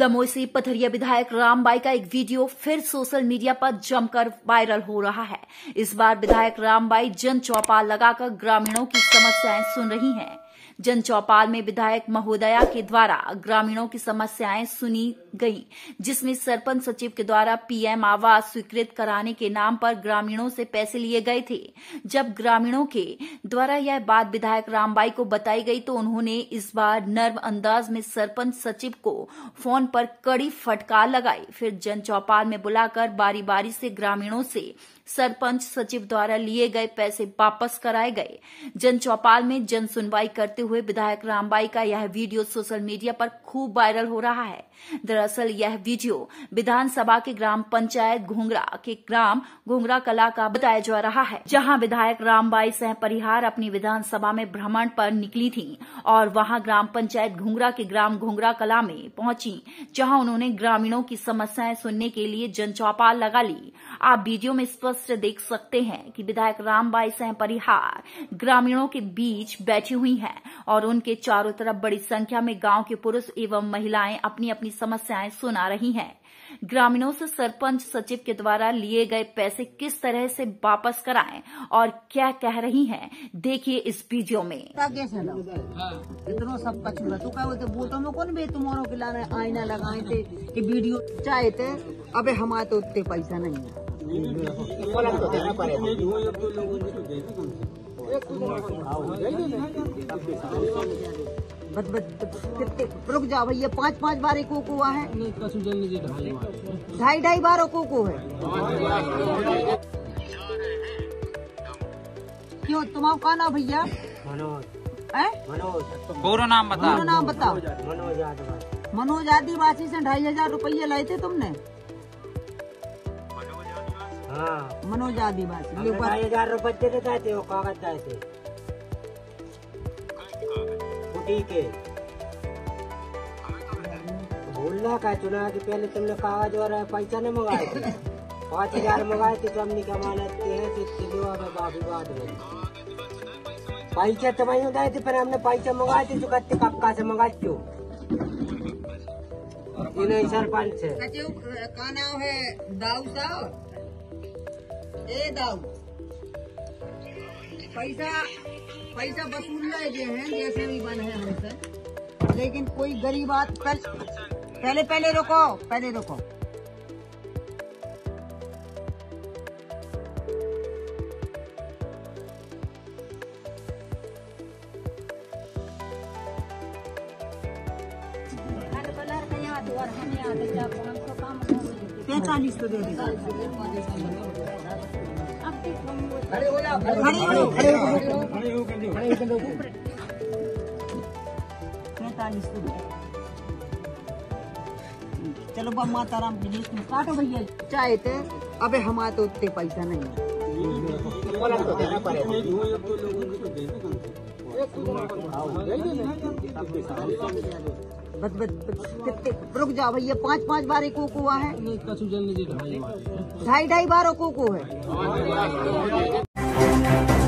दमोह से पथरिया विधायक रामबाई का एक वीडियो फिर सोशल मीडिया पर जमकर वायरल हो रहा है। इस बार विधायक रामबाई जन चौपाल लगाकर ग्रामीणों की समस्याएं सुन रही हैं। जन चौपाल में विधायक महोदया के द्वारा ग्रामीणों की समस्याएं सुनी गईं, जिसमें सरपंच सचिव के द्वारा पीएम आवास स्वीकृत कराने के नाम पर ग्रामीणों से पैसे लिए गए थे। जब ग्रामीणों के द्वारा यह बात विधायक रामबाई को बताई गई तो उन्होंने इस बार नर्म अंदाज में सरपंच सचिव को फोन पर कड़ी फटकार लगाई। फिर जन चौपाल में बुलाकर बारी बारी से ग्रामीणों से सरपंच सचिव द्वारा लिए गए पैसे वापस कराए गए। जन चौपाल में जन सुनवाई करते हुए विधायक रामबाई का यह वीडियो सोशल मीडिया पर खूब वायरल हो रहा है। दरअसल यह वीडियो विधानसभा के ग्राम पंचायत घुंगरा के ग्राम घुंगरा कला का बताया जा रहा है, जहां विधायक रामबाई सह परिहार अपनी विधानसभा में भ्रमण पर निकली थी और वहां ग्राम पंचायत घुंगरा के ग्राम घुंगरा कला में पहुंची, जहां उन्होंने ग्रामीणों की समस्याएं सुनने के लिए जन चौपाल लगा ली। आप वीडियो में स्पष्ट देख सकते हैं कि विधायक रामबाई सह परिहार ग्रामीणों के बीच बैठी हुई हैं और उनके चारों तरफ बड़ी संख्या में गांव के पुरुष एवं महिलाएं अपनी अपनी समस्याएं सुना रही हैं। ग्रामीणों से सरपंच सचिव के द्वारा लिए गए पैसे किस तरह से वापस कराएं और क्या कह रही हैं, देखिए इस वीडियो में। इतना सब कचूरा तो क्या बोलते बोलते में कौन भी तुम्हारों के लाने आईना लगाए थे कि वीडियो चाहे थे। अबे हमारे तो उतने पैसा नहीं है। कितने रुक जाओ भैया, 5-5 बार एक हुआ है, 2.5 बार को है। क्यों तुम्हारा का नाम भैया? पूरा नाम बताओ। पूरा नाम बताओ। मनोज आदिवासी से 2,500 रुपये लाए थे तुमने? हाँ, मनोज आदिवासी 2,500 रुपये देते थे, वो कागज दाए थे के भूलना का चुना कि पहले तुमने कागज और पैसा नहीं मंगाए थे। 5,000 मंगाए थे तो हमने कमानत के बाकी बात में पैसा तो वही उठाए थे, पर हमने पैसा मंगाए थे। चुकते कक्का से मंगा क्यों सरपंच से का नाम है दाऊ साहब। ए दाऊ पैसा वसूल रहे हैं जैसे भी बने हैं हमसे, लेकिन कोई गरीब बात पहले रुको। पैंतालीस तो दे देगा। खड़े हो जाओ, खड़े हो। 45 चलो बा माता राम की लिस्ट में काटो भैया। चाहे थे अबे हमारे तो उतने पैसा नहीं है। कितने रुक जाओ भैया, 5-5 बार एक हुआ है, 2.5 बार को है।